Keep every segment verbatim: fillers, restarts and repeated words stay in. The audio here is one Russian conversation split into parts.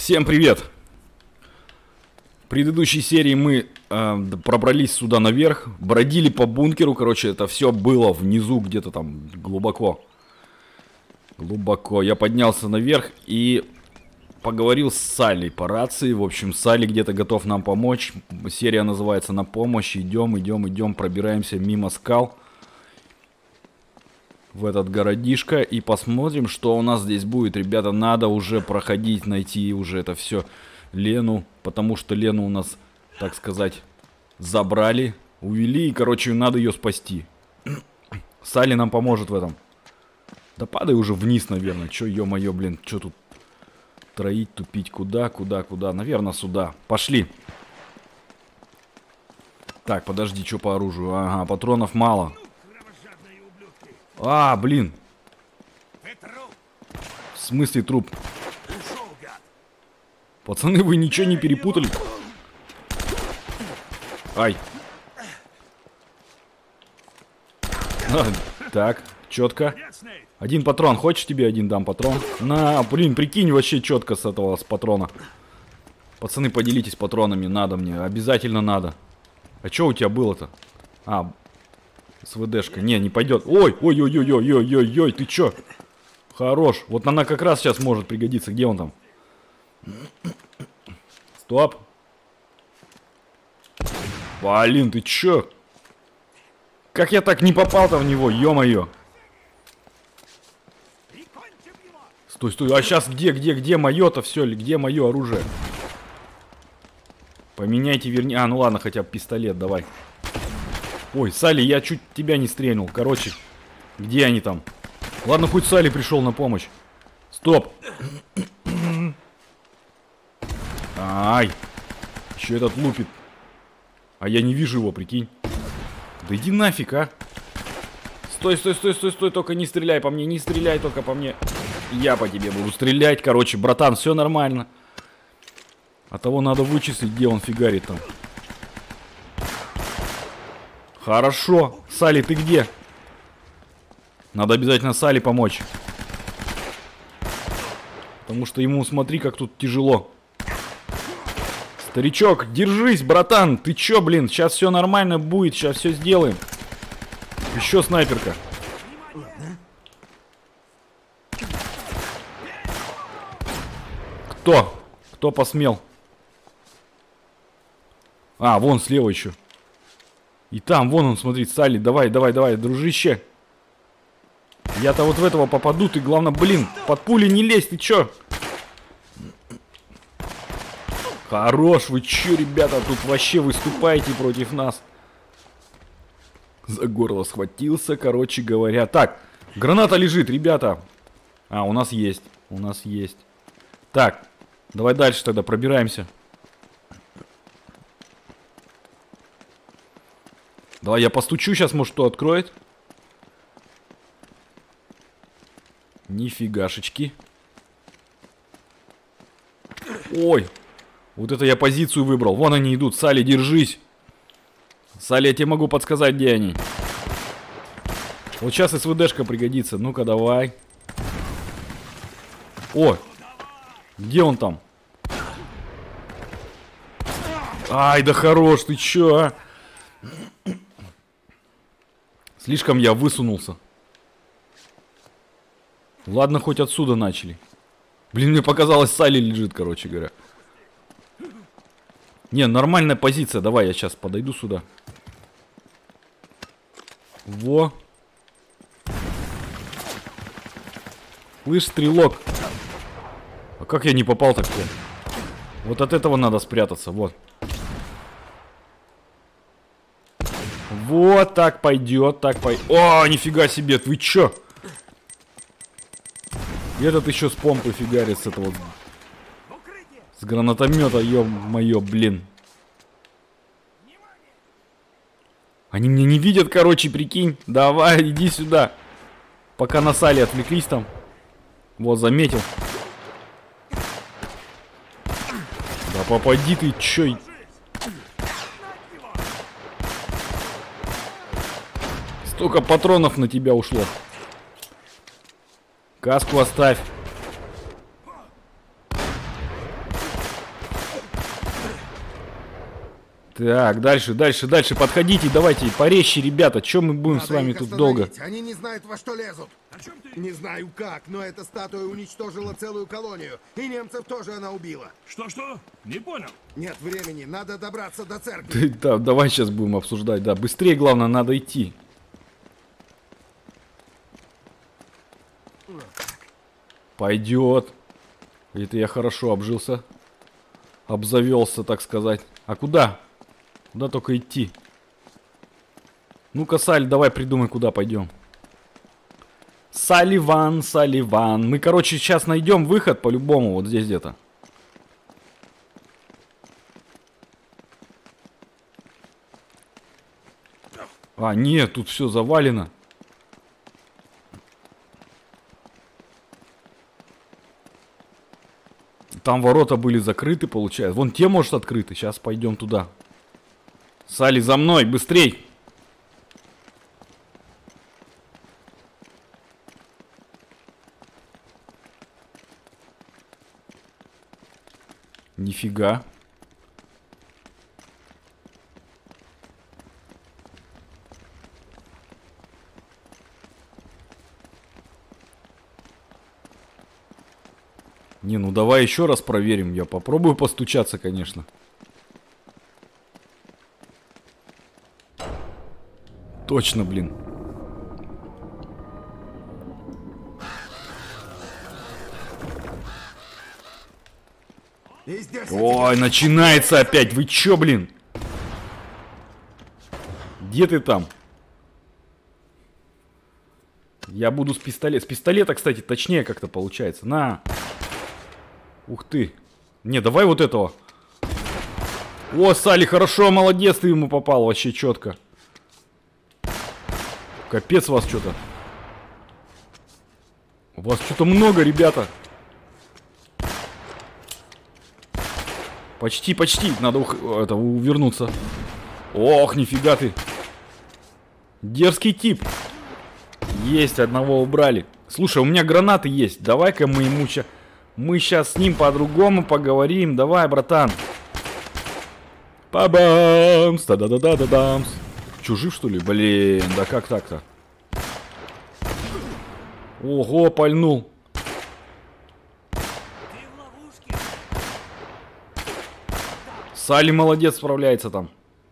Всем привет! В предыдущей серии мы э, пробрались сюда наверх, бродили по бункеру, короче, это все было внизу, где-то там глубоко. Глубоко. Я поднялся наверх и поговорил с Салли по рации. В общем, Салли где-то готов нам помочь. Серия называется «На помощь». Идем, идем, идем, пробираемся мимо скал в этот городишко и посмотрим, что у нас здесь будет. Ребята, надо уже проходить, найти уже это все Лену, потому что Лену у нас, так сказать, забрали, увели, и, короче, надо ее спасти. Салли нам поможет в этом. Да падай уже вниз, наверное. Че, ё-моё, блин, что тут троить, тупить? Куда, куда, куда? Наверное, сюда. Пошли. Так, подожди, что по оружию? Ага, патронов мало. А, блин. В смысле труп? Пацаны, вы ничего не перепутали? Ай. А, так, четко. Один патрон. Хочешь, тебе один дам патрон? На, блин, прикинь, вообще четко с этого, с патрона. Пацаны, поделитесь патронами. Надо мне, обязательно надо. А что у тебя было-то? А, СВДшка. Не, не пойдет. Ой, ой, ой, ой, ой, ой, ой, ой, ты чё? Хорош. Вот она как раз сейчас может пригодиться. Где он там? Стоп. Блин, ты чё? Как я так не попал-то в него, ё-моё. Стой, стой. А сейчас где, где, где моё-то все? Где мое оружие? Поменяйте, верни. А, ну ладно, хотя бы пистолет, давай. Ой, Салли, я чуть тебя не стрельнул. Короче, где они там? Ладно, хоть Салли пришел на помощь. Стоп. Ай. Еще этот лупит. А я не вижу его, прикинь. Да иди нафиг, а. Стой, стой, стой, стой, стой. Только не стреляй по мне, не стреляй только по мне. Я по тебе буду стрелять. Короче, братан, все нормально. А того надо вычислить, где он фигарит там. Хорошо. Салли, ты где? Надо обязательно Салли помочь. Потому что ему, смотри, как тут тяжело. Старичок, держись, братан. Ты чё, блин? Сейчас все нормально будет. Сейчас все сделаем. Еще снайперка. Кто? Кто посмел? А, вон слева еще. И там, вон он, смотри, Салли. Давай, давай, давай, дружище. Я-то вот в этого попаду. Ты, главное, блин, под пули не лезь. Ты чё? Хорош, вы чё, ребята, тут вообще выступаете против нас? За горло схватился, короче говоря. Так, граната лежит, ребята. А, у нас есть, у нас есть. Так, давай дальше тогда пробираемся. Давай я постучу, сейчас, может, кто откроет. Нифигашечки. Ой. Вот это я позицию выбрал. Вон они идут. Салли, держись. Салли, я тебе могу подсказать, где они. Вот сейчас СВДшка пригодится. Ну-ка, давай. О! Где он там? Ай, да хорош, ты чё, а? Слишком я высунулся. Ладно, хоть отсюда начали. Блин, мне показалось, Салли лежит, короче говоря. Не, нормальная позиция. Давай, я сейчас подойду сюда. Во. Слышь, стрелок. А как я не попал так-то? Вот от этого надо спрятаться. Вот. Вот так пойдет, так пойдет. О, нифига себе, вы чё? Этот еще с помпы фигарит с этого. С гранатомета, ё-моё, блин. Они меня не видят, короче, прикинь. Давай, иди сюда. Пока на Салли отвлеклись там. Вот, заметил. Да попади ты, чё? Столько патронов на тебя ушло. Каску оставь. Так, дальше, дальше, дальше. Подходите, давайте, порезче, ребята. Чем мы будем Надо с вами их тут остановить. долго? Они не знают, во что лезут. О чем ты? Не знаю как, но эта статуя уничтожила целую колонию. И немцев тоже она убила. Что-что? Не понял. Нет времени, надо добраться до церкви. Ты, да, давай сейчас будем обсуждать. Да, быстрее, главное, надо идти. Пойдет. Это я хорошо обжился. Обзавелся, так сказать. А куда? Куда только идти? Ну-ка, Саль, давай придумай, куда пойдем. Салливан, Салливан. Мы, короче, сейчас найдем выход по-любому. Вот здесь где-то. А, нет, тут все завалено. Там ворота были закрыты, получается. Вон те, может, открыты. Сейчас пойдем туда. Салли, за мной, быстрей! Нифига. Не, ну давай еще раз проверим. Я попробую постучаться, конечно. Точно, блин. И здесь Ой, начинается опять. Вы чё, блин? Где ты там? Я буду с пистолета. С пистолета, кстати, точнее как-то получается. На. Ух ты. Не, давай вот этого. О, Салли, хорошо, молодец, ты ему попал. Вообще четко. Капец вас что-то. У вас что-то много, ребята. Почти, почти. Надо ух... это, увернуться. Ох, нифига ты. Дерзкий тип. Есть, одного убрали. Слушай, у меня гранаты есть. Давай-ка мы ему сейчас... Мы сейчас с ним по-другому поговорим. Давай, братан. Па-бамс. Та-да-да-да-да-дамс. Чё, жив, что ли? Блин, да как так-то? Ого, пальнул. Салли молодец, справляется там.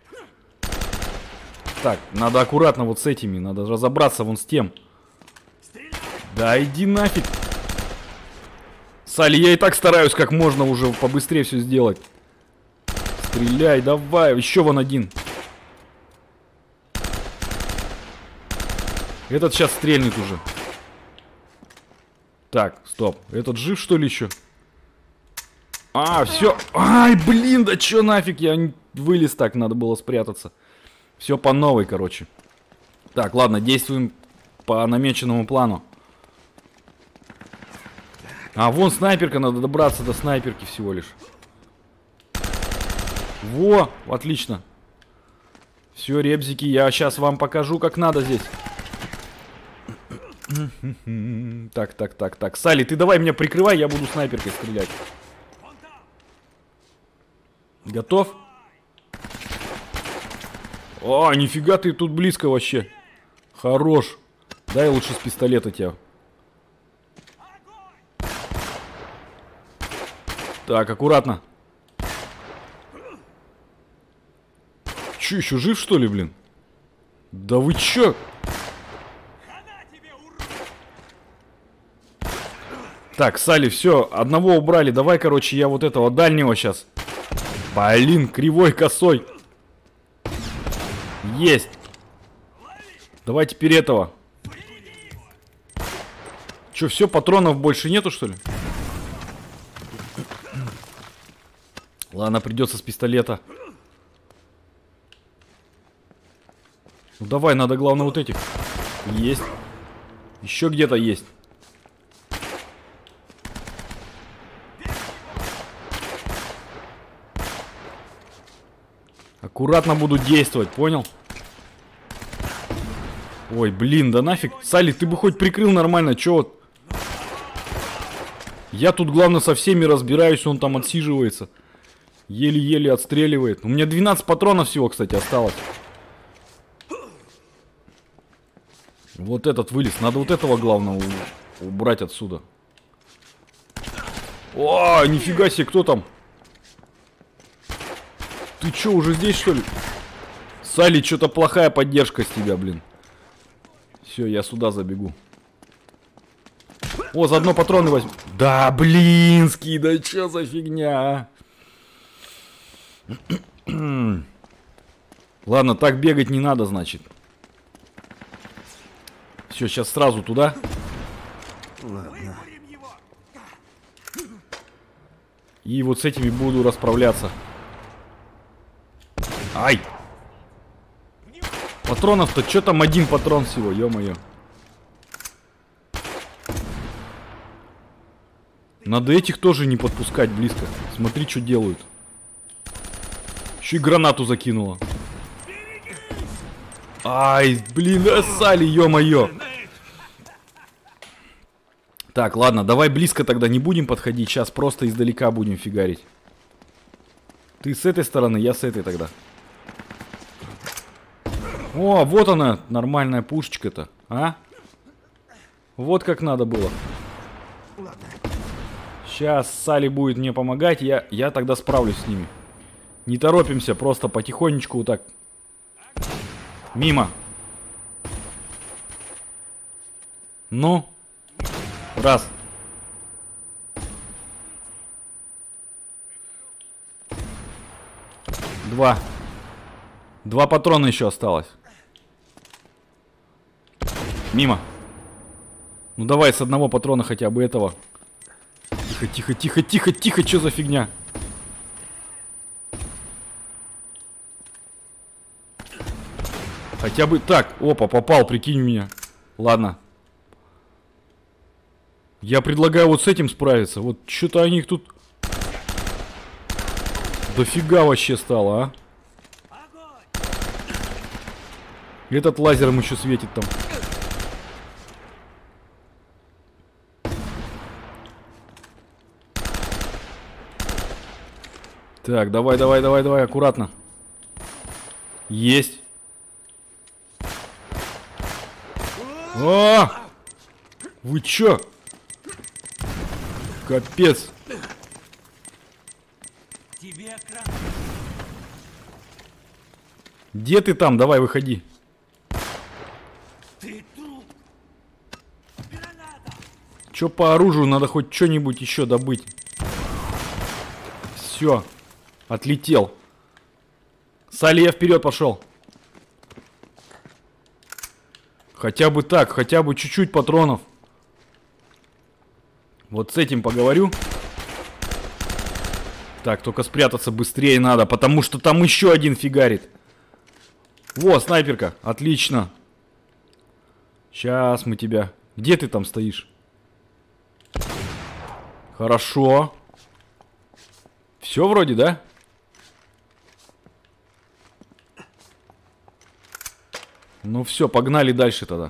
Так, надо аккуратно вот с этими. Надо разобраться вон с тем. Да иди нафиг. Салли, я и так стараюсь как можно уже побыстрее все сделать. Стреляй, давай. Еще вон один. Этот сейчас стрельнет уже. Так, стоп. Этот жив, что ли, еще? А, все. Ай, блин, да че нафиг? Я не вылез так, надо было спрятаться. Все по новой, короче. Так, ладно, действуем по намеченному плану. А, вон снайперка, надо добраться до снайперки всего лишь. Во, отлично. Все, ребзики, я сейчас вам покажу, как надо здесь. Так, так, так, так. Салли, ты давай меня прикрывай, я буду снайперкой стрелять. Готов? О, нифига ты тут близко вообще. Хорош. Дай лучше с пистолета тебя. Так, аккуратно. Че, еще жив, что ли, блин? Да вы че? Так, Салли, все, одного убрали. Давай, короче, я вот этого дальнего сейчас. Блин, кривой, косой. Есть. Давай теперь этого. Че, все, патронов больше нету, что ли? Ладно, придется с пистолета. Ну давай, надо, главное, вот этих. Есть. Еще где-то есть. Аккуратно буду действовать, понял? Ой, блин, да нафиг. Салли, ты бы хоть прикрыл нормально, чё вот? Я тут, главное, со всеми разбираюсь, он там отсиживается. Еле-еле отстреливает. У меня двенадцать патронов всего, кстати, осталось. Вот этот вылез. Надо вот этого главного убрать отсюда. О, нифига себе, кто там? Ты чё, уже здесь, что ли? Салли, что-то плохая поддержка с тебя, блин. Все, я сюда забегу. О, заодно патроны возьму. Да, блинский, да чё за фигня, а? Ладно, так бегать не надо, значит. Все, сейчас сразу туда. Ладно. И вот с этими буду расправляться. Ай! Патронов-то, что там один патрон всего, ё-моё. Надо этих тоже не подпускать близко. Смотри, что делают. Еще и гранату закинула. Ай, блин, Салли, ё-моё. Так, ладно, давай близко тогда не будем подходить. Сейчас просто издалека будем фигарить. Ты с этой стороны, я с этой тогда. О, вот она, нормальная пушечка-то, а? Вот как надо было. Сейчас Салли будет мне помогать, я, я тогда справлюсь с ними. Не торопимся, просто потихонечку вот так. Мимо. Ну. Раз. Два. Два патрона еще осталось. Мимо. Ну давай с одного патрона хотя бы этого. Тихо, тихо, тихо, тихо, тихо, что за фигня? Хотя бы так. Опа, попал, прикинь меня. Ладно. Я предлагаю вот с этим справиться. Вот что-то они их тут... Дофига вообще стало, а? Этот лазером еще светит там. Так, давай, давай, давай, давай, аккуратно. Есть. О! Вы чё? Капец. Где ты там? Давай, выходи. Чё по оружию? Надо хоть что-нибудь еще добыть. Все. Отлетел. Салли, я вперед пошел. Хотя бы так, хотя бы чуть-чуть патронов. Вот с этим поговорю. Так, только спрятаться быстрее надо, потому что там еще один фигарит. Во, снайперка, отлично. Сейчас мы тебя... Где ты там стоишь? Хорошо. Все вроде, да? Ну все, погнали дальше тогда.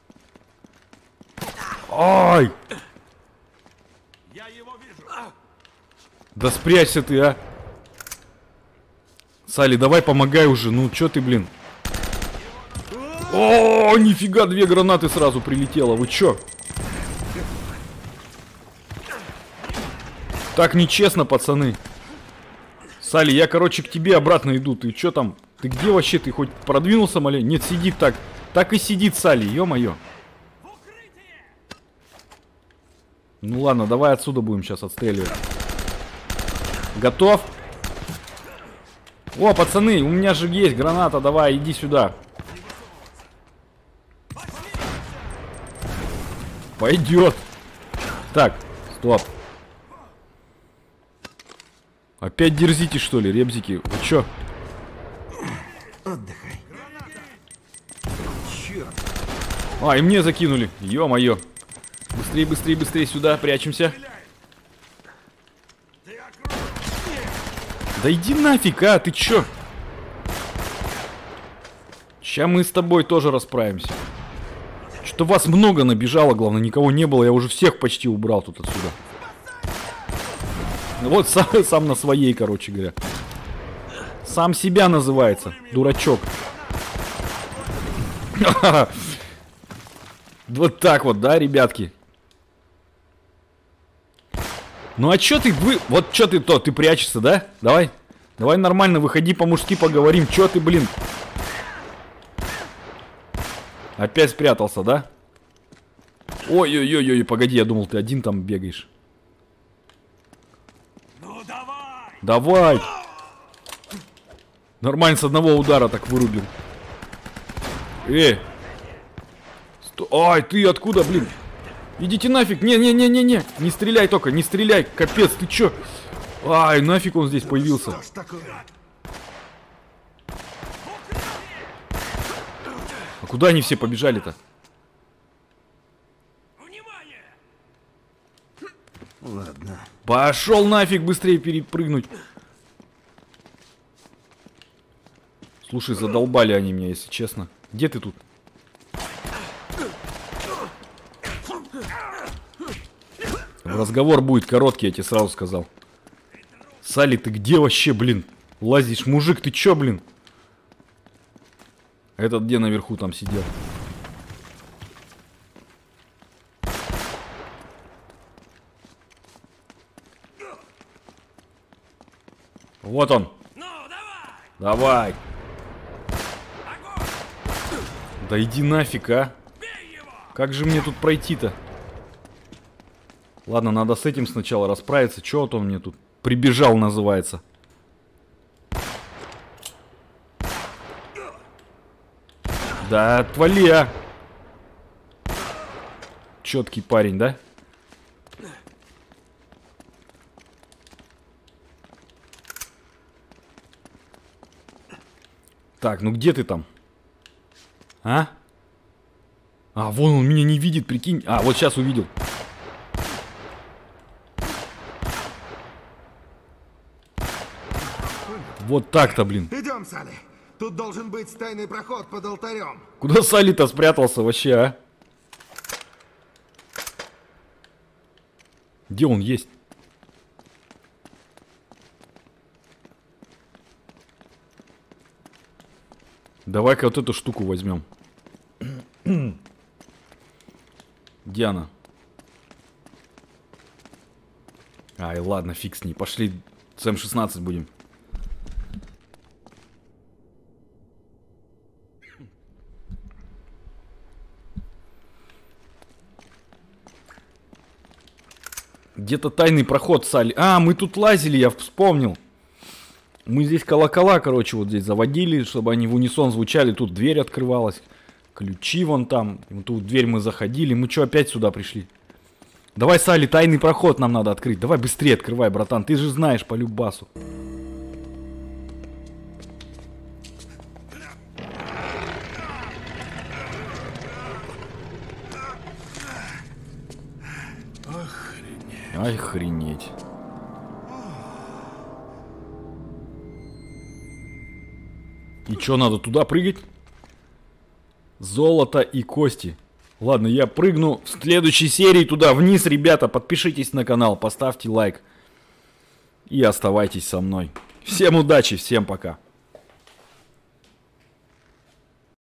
Ай! Я его вижу. Да спрячься ты, а! Салли, давай помогай уже. Ну чё ты, блин? О, нифига, две гранаты сразу прилетело. Вы чё? Так нечестно, пацаны. Салли, я, короче, к тебе обратно иду. Ты чё там? Ты где вообще? Ты хоть продвинулся, маленько? Нет, сидит так. Так и сидит, Салли, ё-моё. Ну ладно, давай отсюда будем сейчас отстреливать. Готов? О, пацаны, у меня же есть граната. Давай, иди сюда. Пойдет. Так, стоп. Опять дерзите, что ли, ребзики? Вы чё? Отдыхай. Черт. А, и мне закинули. Ё-моё. Быстрее, быстрее, быстрее сюда, прячемся. Да иди нафиг, а, ты чё? Ща мы с тобой тоже расправимся. Что-то вас много набежало, главное, никого не было. Я уже всех почти убрал тут отсюда. Вот сам, сам на своей, короче говоря. Сам себя называется, дурачок. Вот так вот, да, ребятки? Ну а чё ты, вы... Вот чё ты то, ты прячешься, да? Давай. Давай нормально, выходи по-мужски поговорим. Чё ты, блин? Опять спрятался, да? Ой-ой-ой-ой, погоди, я думал, ты один там бегаешь. Ну давай! Давай! Нормально, с одного удара так вырубил. Эй! Сто... Ай, ты откуда, блин? Идите нафиг! Не-не-не-не-не! Не стреляй только, не стреляй! Капец, ты чё? Ай, нафиг он здесь появился. Что ж такое? А куда они все побежали-то? Внимание! Ладно. Пошел нафиг быстрее перепрыгнуть. Слушай, задолбали они меня, если честно. Где ты тут? Разговор будет короткий, я тебе сразу сказал. Салли, ты где вообще, блин? Лазишь, мужик, ты чё, блин? Этот где наверху там сидел? Вот он. Ну давай! Давай. Огонь! Да иди нафиг, а. Бей его! Как же мне тут пройти-то? Ладно, надо с этим сначала расправиться. Чё вот он мне тут прибежал, называется. Да отвали, а. Четкий парень, да? Так, ну где ты там? А? А, вон он меня не видит, прикинь. А, вот сейчас увидел. Вот так-то, блин. Идем, Салли. Тут должен быть тайный проход под алтарем. Куда Салли-то спрятался вообще, а? Где он есть? Давай-ка вот эту штуку возьмем. Где она? Ай, ладно, фиг с ней. Пошли с эм шестнадцать будем. Где-то тайный проход, Салли. А, мы тут лазили, я вспомнил. Мы здесь колокола, короче, вот здесь заводили, чтобы они в унисон звучали. Тут дверь открывалась. Ключи вон там. И вот тут в дверь мы заходили. Мы что, опять сюда пришли? Давай, Салли, тайный проход нам надо открыть. Давай быстрее открывай, братан. Ты же знаешь по любасу. Охренеть. И чё, надо туда прыгать? Золото и кости. Ладно, я прыгну в следующей серии туда вниз, ребята. Подпишитесь на канал, поставьте лайк. И оставайтесь со мной. Всем удачи, всем пока.